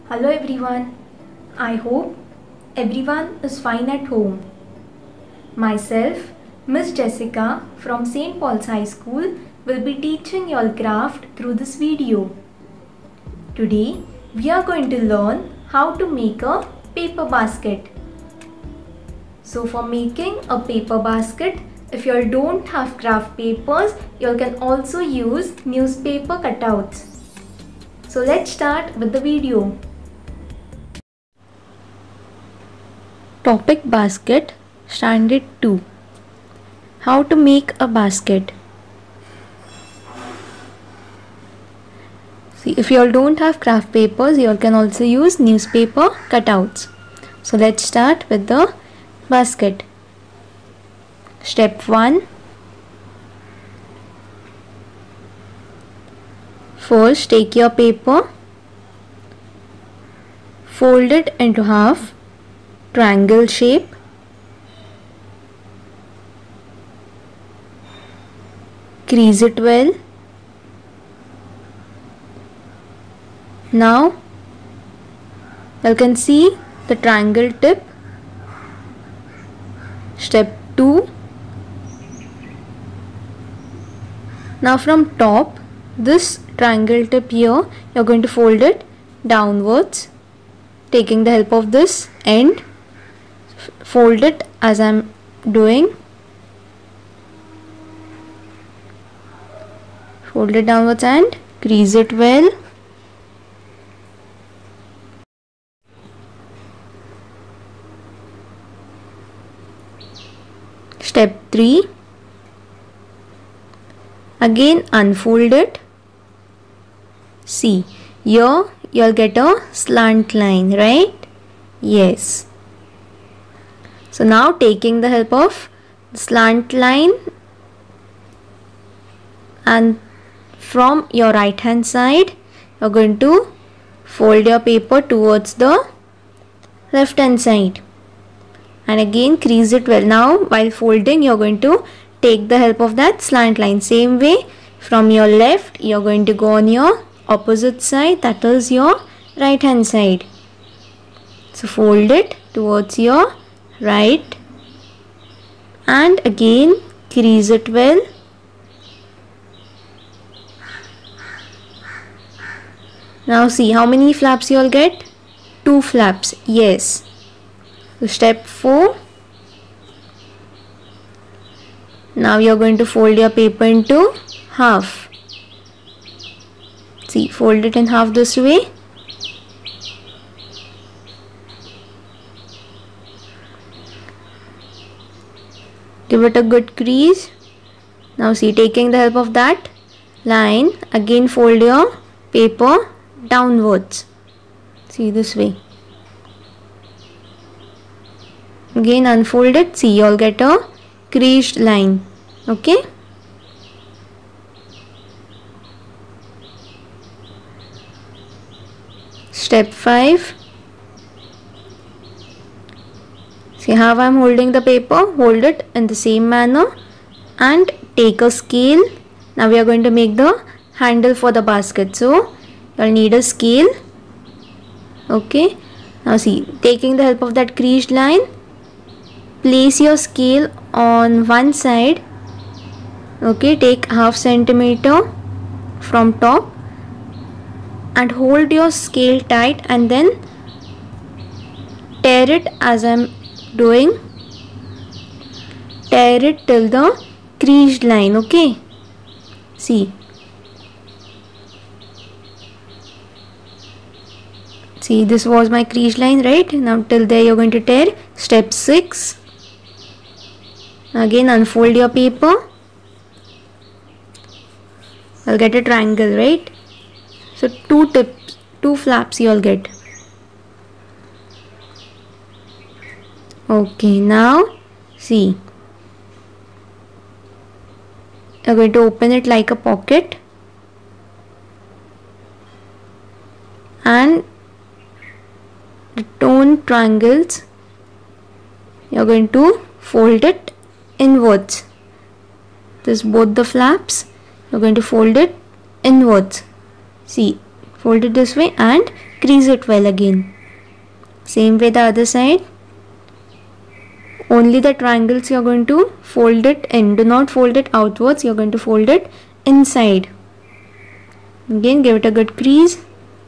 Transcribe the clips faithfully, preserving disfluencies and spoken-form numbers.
Hello everyone. I hope everyone is fine at home. Myself, Miss Jessica from Saint Paul's High School will be teaching you all craft through this video. Today we are going to learn how to make a paper basket. So for making a paper basket, if you all don't have craft papers, you all can also use newspaper cutouts. So let's start with the video. Topic Basket Standard two. How to make a basket. See, if you all don't have craft papers, you all can also use newspaper cutouts. So let's start with the basket. Step one. First, take your paper, fold it into half, triangle shape. Crease it well. Now you can see the triangle tip. Step two. Now from top, this triangle tip here, you are going to fold it downwards, taking the help of this end. Fold it as I am doing. Fold it downwards and crease it well. Step three. Again unfold it. See, here you'll get a slant line, right? Yes. So now taking the help of the slant line, and from your right hand side you're going to fold your paper towards the left hand side and again crease it well. Now while folding, you're going to take the help of that slant line. Same way, from your left you're going to go on your opposite side, that is your right hand side. So fold it towards your right and again crease it well. Now see how many flaps you all get? Two flaps. Yes. So step four. Now you are going to fold your paper into half. See, fold it in half this way. Give it a good crease. Now see, taking the help of that line, again fold your paper downwards. See, this way. Again unfold it. See, you all get a creased line. Okay. Step five. See how I am holding the paper. Hold it in the same manner and take a scale. Now we are going to make the handle for the basket. So you will need a scale. Okay. Now see, taking the help of that creased line, place your scale on one side. Okay. Take half centimeter from top and hold your scale tight and then tear it as I am doing. Tear it till the creased line. Okay. See. See, this was my creased line, right? Now till there you're going to tear. Step six. Again unfold your paper. I'll get a triangle, right? So two tips, two flaps you'll get. Okay, now see, you're going to open it like a pocket and the torn triangles, you're going to fold it inwards. This both the flaps, you're going to fold it inwards. See, fold it this way and crease it well again. Same way the other side. Only the triangles you are going to fold it in. Do not fold it outwards. You are going to fold it inside. Again, give it a good crease.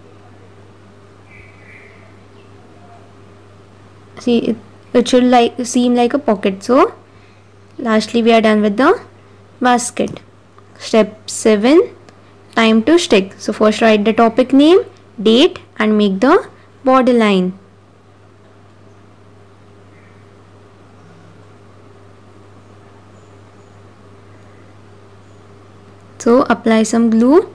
See, it, it should like seem like a pocket. So lastly, we are done with the basket. Step seven, time to stick. So first write the topic name, date, and make the border line. So apply some glue.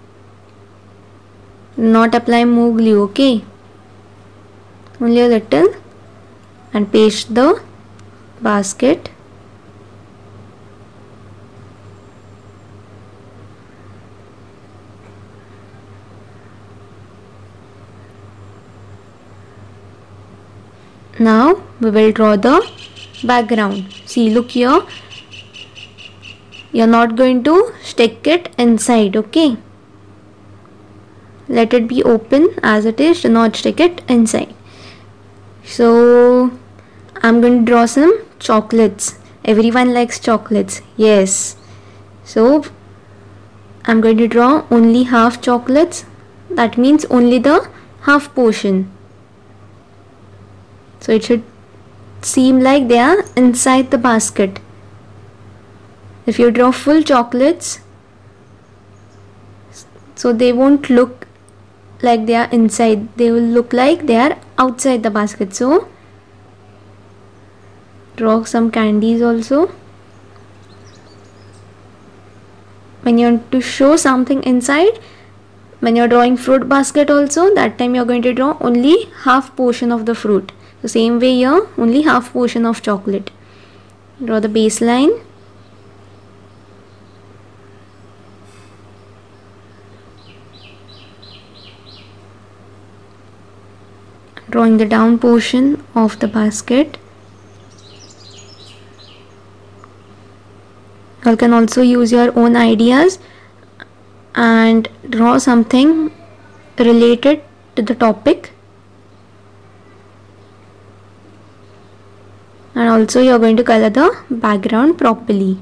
Not apply more glue, okay? Only a little, and paste the basket. Now we will draw the background. See, look here. You're not going to stick it inside, okay? Let it be open as it is. Do not stick it inside. So I'm going to draw some chocolates. Everyone likes chocolates. Yes. So I'm going to draw only half chocolates. That means only the half portion. So it should seem like they are inside the basket. If you draw full chocolates, so they won't look like they are inside. They will look like they are outside the basket. So draw some candies also. When you want to show something inside, when you're drawing fruit basket also, that time you're going to draw only half portion of the fruit. The same way here, only half portion of chocolate. Draw the baseline. Drawing the down portion of the basket. You can also use your own ideas and draw something related to the topic. And also you are going to color the background properly.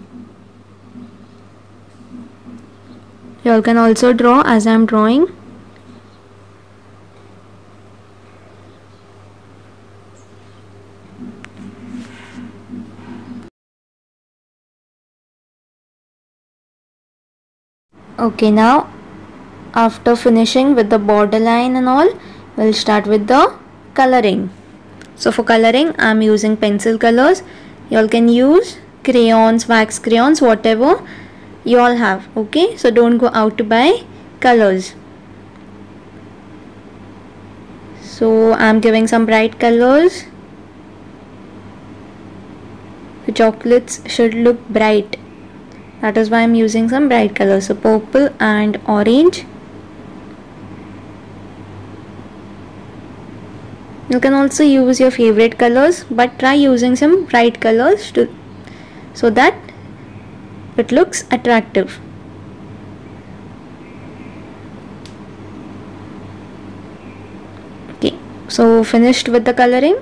You all can also draw as I am drawing. Okay, now after finishing with the borderline and all, we'll start with the coloring. So for coloring, I'm using pencil colors. You all can use crayons, wax crayons, whatever you all have. Okay, so don't go out to buy colors. So I'm giving some bright colors. The chocolates should look bright. That is why I'm using some bright colors. So purple and orange. You can also use your favorite colors, but try using some bright colors to so that it looks attractive. Okay, so finished with the coloring.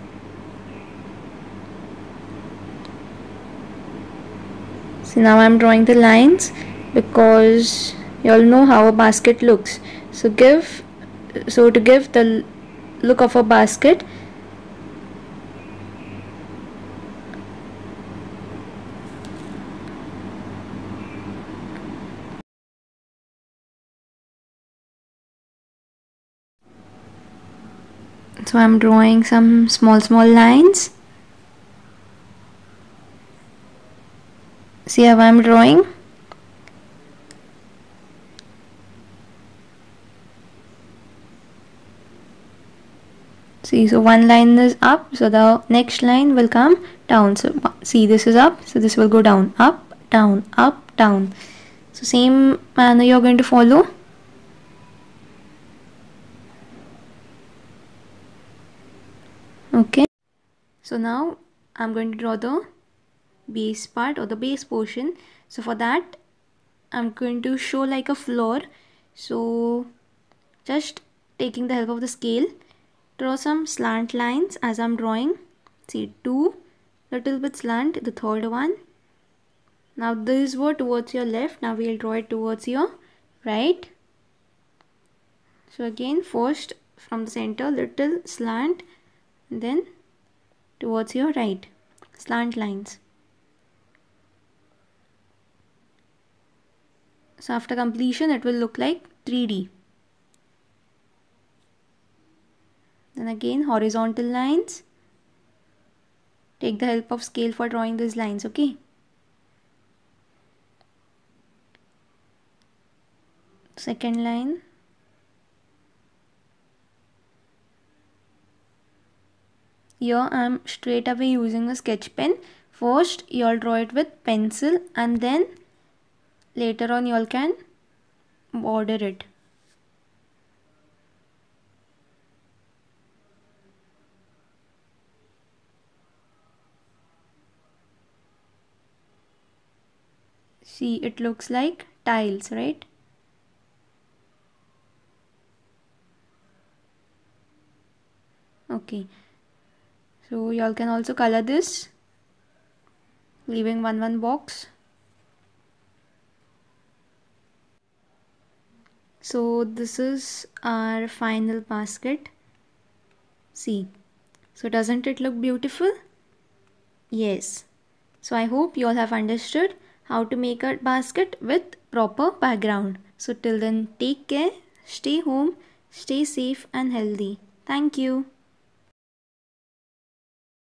So now I'm drawing the lines because you all know how a basket looks. So give so to give the look of a basket, so I'm drawing some small small lines. See how I'm drawing. See, so one line is up, so the next line will come down. So see, this is up, so this will go down, up, down, up, down. So same manner you're going to follow. Okay, so now I'm going to draw the base part or the base portion. So for that I'm going to show like a floor. So just taking the help of the scale, draw some slant lines as I'm drawing. See, two, little bit slant, the third one. Now these were towards your left, now we'll draw it towards your right. So again, first from the center, little slant, then towards your right, slant lines. So after completion, it will look like three D. Then again, horizontal lines. Take the help of scale for drawing these lines, okay? Second line. Here I am straight away using a sketch pen. First you all draw it with pencil and then later on you all can border it. See, it looks like tiles, right? Okay. So you all can also color this, leaving one one box. So this is our final basket. See, so doesn't it look beautiful? Yes. So I hope you all have understood how to make a basket with proper background. So till then, take care, stay home, stay safe and healthy. Thank you.